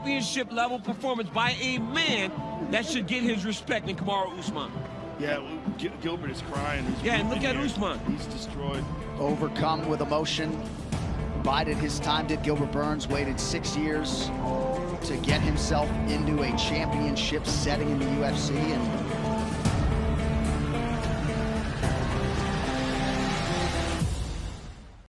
championship level performance by a man that should get his respect in Kamaru Usman. Yeah, Gilbert is crying. Yeah, and look at Usman. He's destroyed. Overcome with emotion. Bided his time, did Gilbert Burns. Waited 6 years to get himself into a championship setting in the UFC, and